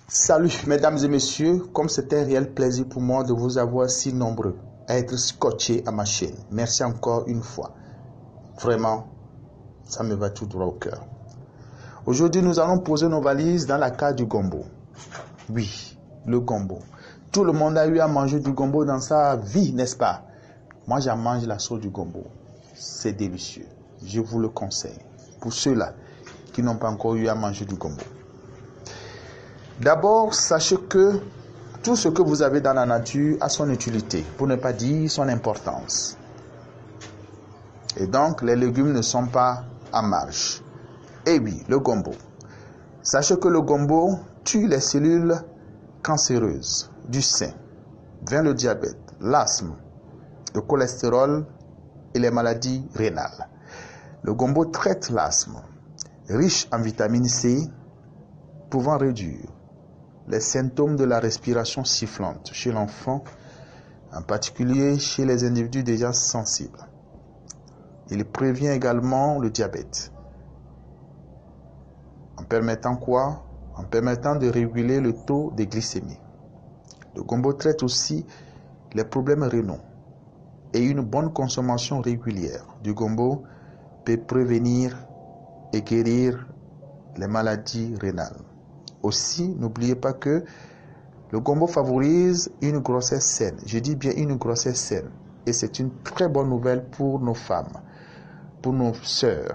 Salut mesdames et messieurs, comme c'est un réel plaisir pour moi de vous avoir si nombreux à être scotchés à ma chaîne. Merci encore une fois. Vraiment, ça me va tout droit au cœur. Aujourd'hui, nous allons poser nos valises dans la carte du gombo. Oui, le gombo. Tout le monde a eu à manger du gombo dans sa vie, n'est-ce pas? Moi, j'en mange la sauce du gombo. C'est délicieux. Je vous le conseille. Pour ceux-là qui n'ont pas encore eu à manger du gombo. D'abord, sachez que tout ce que vous avez dans la nature a son utilité, pour ne pas dire son importance. Et donc, les légumes ne sont pas en marge. Et oui, le gombo. Sachez que le gombo tue les cellules cancéreuses du sein, vient le diabète, l'asthme, le cholestérol et les maladies rénales. Le gombo traite l'asthme, riche en vitamine C, pouvant réduire les symptômes de la respiration sifflante chez l'enfant, en particulier chez les individus déjà sensibles. Il prévient également le diabète. En permettant quoi? En permettant de réguler le taux de glycémie. Le gombo traite aussi les problèmes rénaux. Et une bonne consommation régulière du gombo peut prévenir et guérir les maladies rénales. Aussi, n'oubliez pas que le gombo favorise une grossesse saine. Je dis bien une grossesse saine. Et c'est une très bonne nouvelle pour nos femmes, pour nos sœurs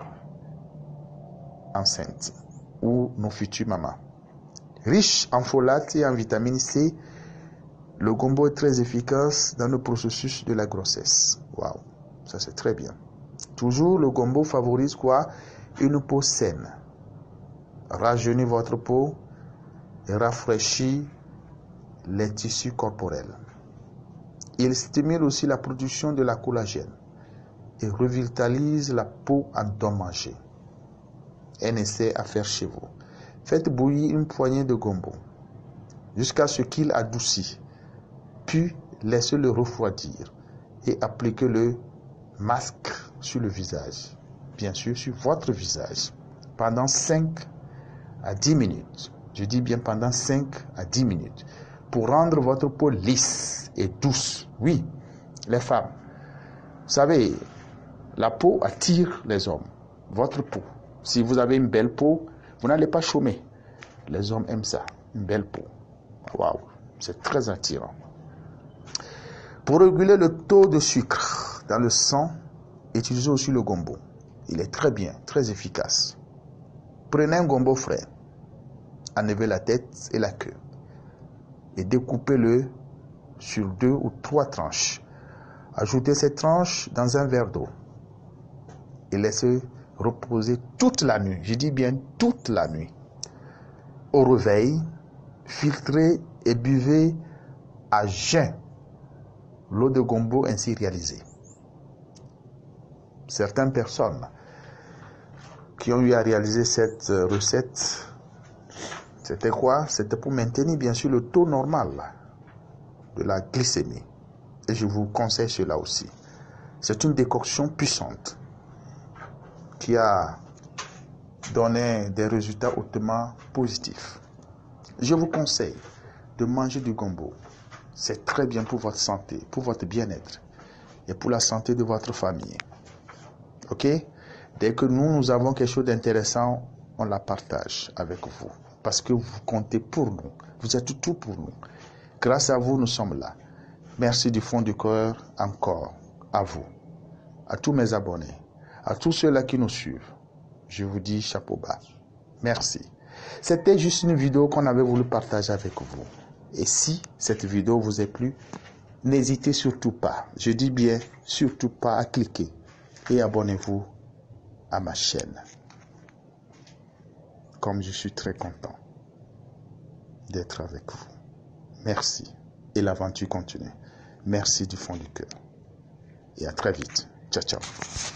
enceintes ou nos futures mamans. Riche en folate et en vitamine C, le gombo est très efficace dans le processus de la grossesse. Waouh, ça c'est très bien. Toujours, le gombo favorise quoi? Une peau saine. Rajeunit votre peau et rafraîchit les tissus corporels. Il stimule aussi la production de la collagène et revitalise la peau endommagée. Un essai à faire chez vous. Faites bouillir une poignée de gombo jusqu'à ce qu'il adoucit, puis laissez-le refroidir et appliquez le masque sur le visage, bien sûr sur votre visage, pendant 5 à 10 minutes. Je dis bien pendant 5 à 10 minutes. Pour rendre votre peau lisse et douce. Oui, les femmes. Vous savez, la peau attire les hommes. Votre peau. Si vous avez une belle peau, vous n'allez pas chômer. Les hommes aiment ça. Une belle peau. Waouh, c'est très attirant. Pour réguler le taux de sucre dans le sang, utilisez aussi le gombo. Il est très bien, très efficace. Prenez un gombo frais. Enlevez la tête et la queue et découpez-le sur 2 ou 3 tranches. Ajoutez ces tranches dans un verre d'eau et laissez reposer toute la nuit. Je dis bien toute la nuit. Au réveil, filtrez et buvez à jeun l'eau de gombo ainsi réalisée. Certaines personnes qui ont eu à réaliser cette recette, c'était quoi? C'était pour maintenir bien sûr le taux normal de la glycémie. Et je vous conseille cela aussi. C'est une décoction puissante qui a donné des résultats hautement positifs. Je vous conseille de manger du gombo. C'est très bien pour votre santé, pour votre bien-être et pour la santé de votre famille. Ok? Dès que nous avons quelque chose d'intéressant, on la partage avec vous. Parce que vous comptez pour nous. Vous êtes tout pour nous. Grâce à vous, nous sommes là. Merci du fond du cœur encore à vous, à tous mes abonnés, à tous ceux-là qui nous suivent. Je vous dis chapeau bas. Merci. C'était juste une vidéo qu'on avait voulu partager avec vous. Et si cette vidéo vous a plu, n'hésitez surtout pas, je dis bien surtout pas à cliquer et abonnez-vous à ma chaîne. Comme je suis très content d'être avec vous. Merci. Et l'aventure continue. Merci du fond du cœur. Et à très vite. Ciao, ciao.